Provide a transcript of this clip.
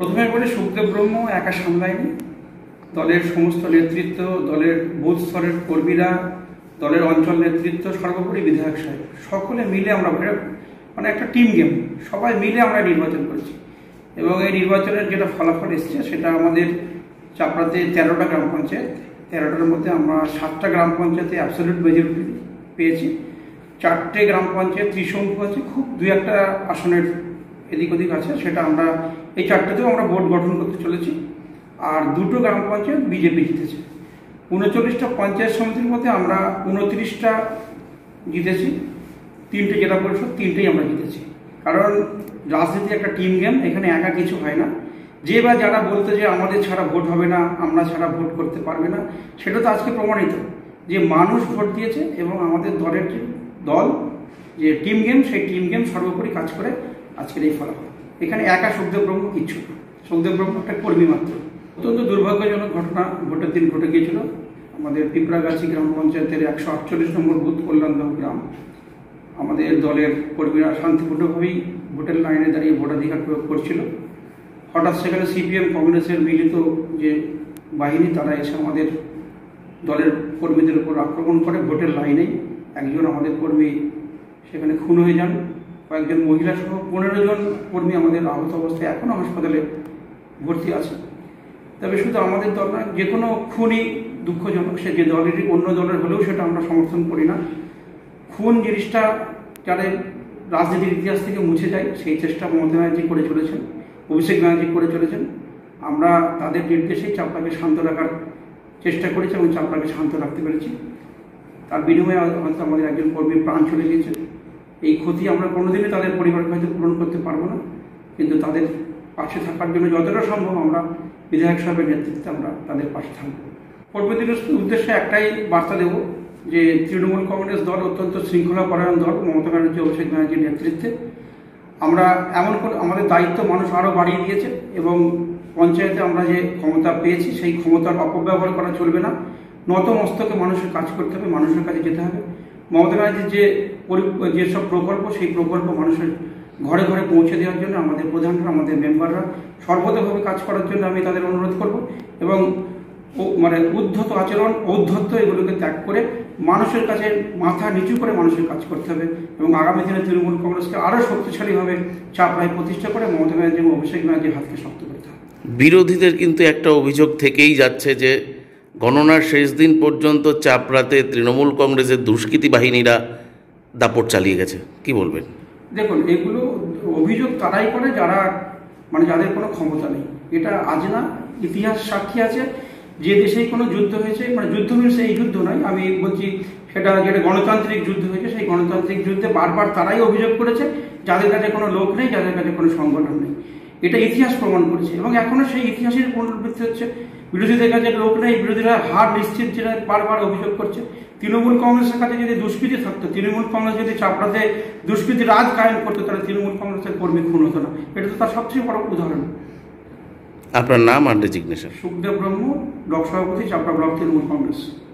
প্রথমে বলি, সুখদেব ব্রহ্ম একা সামলায়নি। দলের সমস্ত নেতৃত্ব, দলের বুথ স্তরের কর্মীরা, দলের অঞ্চল নেতৃত্ব, সর্বোপরি বিধায়ক সাহেব, সকলে মিলে আমরা মানে একটা টিম গেম, সবাই মিলে আমরা নির্বাচন করেছি। এবং এই নির্বাচনের যেটা ফলাফল এসছে সেটা আমাদের চাপড়াতে 13টা গ্রাম পঞ্চায়েত, 13টার মধ্যে আমরা 7টা গ্রাম পঞ্চায়েতে অ্যাবসলিউট মেজরিটি পেয়েছি। 4টে গ্রাম পঞ্চায়েত ত্রিশঙ্কু আছে, খুব 2-1টা আসনের এদিক ওদিক আছে, সেটা আমরা এই 4টেতেও আমরা বোর্ড গঠন করতে চলেছি। আর 2টো গ্রাম পঞ্চায়েত বিজেপি জিতেছে। 39টা পঞ্চায়েত সমিতির মধ্যে আমরা 29টা জিতেছি। 3টে জেলা পরিষদ, 3টেই আমরা জিতেছি। কারণ রাজনীতি একটা টিম গেম, এখানে একা কিছু হয় না। যে বা যারা বলতে যে আমাদের ছাড়া ভোট হবে না, আমরা ছাড়া ভোট করতে পারবে না, সেটা তো আজকে প্রমাণিত যে মানুষ ভোট দিয়েছে এবং আমাদের দলের দল যে টিম গেম, সেই টিম গেম সর্বোপরি কাজ করে আজকের এই ফলাফল। এখানে একা সুখদেব ব্রহ্ম কিচ্ছু না, সুখদেব ব্রহ্ম একটা কর্মী মাত্র। অত্যন্ত দুর্ভাগ্যজনক ঘটনা ভোটের দিন ঘটে গিয়েছিল। আমাদের পিঁপড়াগাছি গ্রাম পঞ্চায়েতের 148 নম্বর বুথ কল্যাণদহ গ্রাম, আমাদের দলের কর্মীরা শান্তিপূর্ণভাবেই ভোটের লাইনে দাঁড়িয়ে ভোটাধিকার প্রয়োগ করছিল। হঠাৎ সেখানে সিপিএম কংগ্রেসের মিলিত যে বাহিনী, তারা এসে আমাদের দলের কর্মীদের উপর আক্রমণ করে। ভোটের লাইনেই একজন আমাদের কর্মী সেখানে খুন হয়ে যান, কয়েকজন মহিলা সহ 15 জন কর্মী আমাদের আহত অবস্থায় এখনও হাসপাতালে ভর্তি আছে। তবে শুধু আমাদের দল নয়, যে কোনো খুনই দুঃখজনক, সে যে দলেরই অন্য দলের হলেও সেটা আমরা সমর্থন করি না। খুন জিনিসটা যাদের রাজনীতির ইতিহাস থেকে মুছে যায়, সেই চেষ্টা মমতা ব্যানার্জি করে চলেছেন, অভিষেক ব্যানার্জি করে চলেছেন। আমরা তাদের নির্দেশেই চাপড়াকে শান্ত রাখার চেষ্টা করেছি এবং চাপড়াকে শান্ত রাখতে পেরেছি। তার বিনিময়ে হয়তো আমাদের একজন কর্মীর প্রাণ চলে গিয়েছে। এই ক্ষতি আমরা কোনোদিনই তাদের পরিবারকে হয়তো পূরণ করতে পারবো না, কিন্তু তাদের পাশে থাকার জন্য যতটা সম্ভব আমরা বিধায়ক সাহেবের নেতৃত্বে আমরা তাদের পাশে থাকব। কর্মীদের উদ্দেশ্যে একটাই বার্তা দেব যে তৃণমূল কংগ্রেস দল অত্যন্ত শৃঙ্খলাপরায়ণ দল, মমতা ব্যানার্জি, অভিষেক ব্যানার্জির নেতৃত্বে। আমরা এমন করে আমাদের দায়িত্ব মানুষ আরও বাড়িয়ে দিয়েছে এবং পঞ্চায়েতে আমরা যে ক্ষমতা পেয়েছি সেই ক্ষমতার অপব্যবহার করা চলবে না। নত মস্তকে মানুষের কাজ করতে হবে, মানুষের কাছে যেতে হবে। মমতা ব্যানার্জির যেসব প্রকল্প, সেই প্রকল্প মানুষের ঘরে ঘরে পৌঁছে দেওয়ার জন্য আমাদের প্রধানরা, আমাদের মেম্বাররা সর্বতভাবে কাজ করার জন্য আমি তাদের অনুরোধ করব। এবং মানে উদ্ধত আচরণ, ঔদ্ধত্য এগুলোকে ত্যাগ করে মানুষের কাছে মাথা নিচু করে মানুষের কাজ করতে হবে এবং আগামী দিনে তৃণমূল কংগ্রেসকে আরও শক্তিশালীভাবে চাপড়ায় প্রতিষ্ঠা করে মমতা ব্যানার্জি এবং অভিষেক ব্যানার্জির হাতকে শক্ত করতে হবে। বিরোধীদের কিন্তু একটা অভিযোগ থেকেই যাচ্ছে যে গণনার শেষ দিন পর্যন্ত চাপড়াতে তৃণমূল কংগ্রেসের দুষ্কৃতী বাহিনীরা দাপট চালিয়ে গেছে, কি বলবেন? দেখুন, এগুলো অভিযোগ তারাই করে যারা মানে যাদের কোনো ক্ষমতা নেই। এটা আজ না, ইতিহাস সাক্ষী আছে। যে দেশেই কোনো যুদ্ধ হয়েছে, মানে যুদ্ধ মিলছে এই যুদ্ধ নয়, আমি বলছি সেটা যেটা গণতান্ত্রিক যুদ্ধ হয়েছে, সেই গণতান্ত্রিক যুদ্ধে বারবার তারাই অভিযোগ করেছে যাদের কাছে কোনো লোক নেই, যাদের কাছে কোনো সংগঠন নেই। এটা ইতিহাস প্রমাণ করেছে এবং এখনও সেই ইতিহাসের পুনরাবৃত্তি হচ্ছে। বিরোধীদের কাছে লোক নেই, বিরোধীরা হার নিশ্চিত যেটা বারবার অভিযোগ করছে। তৃণমূল কংগ্রেসের কাছে যদি দুষ্কৃতি থাকতো, তৃণমূল কংগ্রেস যদি চাপড়াতে দুষ্কৃতি রাজ কায়েম করতো, তাহলে তৃণমূল কংগ্রেসের কর্মী খুন হতো না। এটা তো তার সবচেয়ে বড় উদাহরণ। আপনার নাম আর ডেজিগনেশন? সুখদেব ব্রহ্ম, ব্লক সভাপতি, চাপড়া ব্লক তৃণমূল কংগ্রেস।